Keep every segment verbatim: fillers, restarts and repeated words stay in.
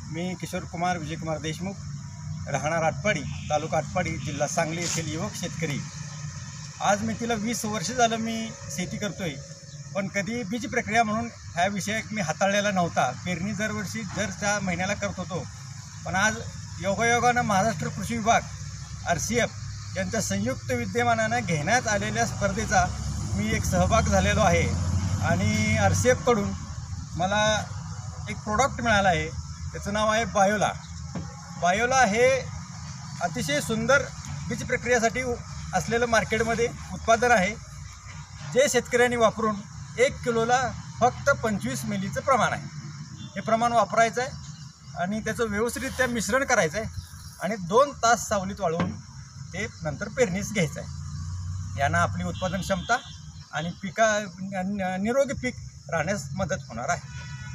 मी किशोर कुमार विजयकुमार देशमुख, राहणार आटपाडी, तालुका आटपाडी, जिल्हा सांगली येथील युवक शेतकरी। आज मी तिला वीस वर्ष झालं मी शेती करतोय, पण कधी बीज प्रक्रिया म्हणून हा विषय मी हाताळलेला नव्हता। पेरणी दरवर्षी दरच्या महिन्याला करत होतो, पण आज योगायोगानं महाराष्ट्र कृषी विभाग आर सी एफ यांच्या संयुक्त विद्यमानानं घेण्यात आलेल्या स्पर्धेचा मी एक सहभाग झालेलो आहे आणि आर सी एफकडून मला एक प्रोडक्ट मिळालं आहे, त्याचं नाव आहे बायोला। बायोला हे अतिशय सुंदर बीज प्रक्रियेसाठी असलेलं मार्केटमध्ये उत्पादन आहे, जे शेतकऱ्यांनी वापरून एक किलोला फक्त पंचवीस मिलीचं प्रमाण आहे। हे प्रमाण वापरायचं आहे आणि त्याचं व्यवस्थितरित्या मिश्रण करायचं आहे आणि दोन तास सावलीत वाळवून ते नंतर पेरणीस घ्यायचं आहे। यानं आपली उत्पादन क्षमता आणि पिका निरोगी पीक राहण्यास मदत होणार आहे।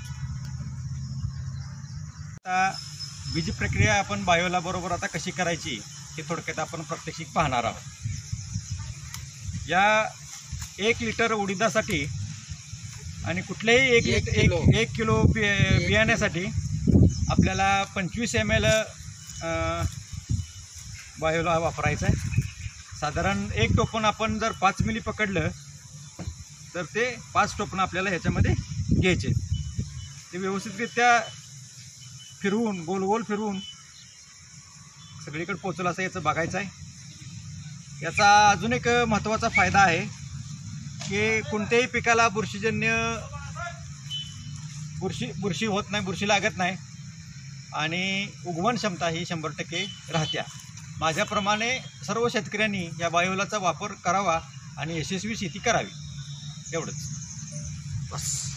आता बीज प्रक्रिया आपण बायोला बरोबर आता कशी करायची हे थोडक्यात आपण प्रात्यक्षिक पाहणार आहोत। या एक लिटर उडीदासाठी आणि कुठल्याही एक एक एक किलो एक किलो बि बियाण्यासाठी आपल्याला पंचवीस एम एल बायोला वापरायचं आहे। साधारण एक टोपण आपण जर पाच मिली पकडलं तर ते पाच टोपण आपल्याला ह्याच्यामध्ये घ्यायचे। ते व्यवस्थितरित्या फिरवून गोल गोल फिरवून सगळीकडे पोचलं असं याचं बघायचं आहे। याचा अजून एक महत्त्वाचा फायदा आहे की कोणत्याही पिकाला बुरशीजन्य बुरशी बुरशी होत नाही, बुरशी लागत नाही आणि उगवण क्षमता ही शंभर टक्के राहत्या। माझ्याप्रमाणे सर्व शेतकऱ्यांनी या बायोलाचा वापर करावा आणि यशस्वी शेती करावी, एवढंच बस।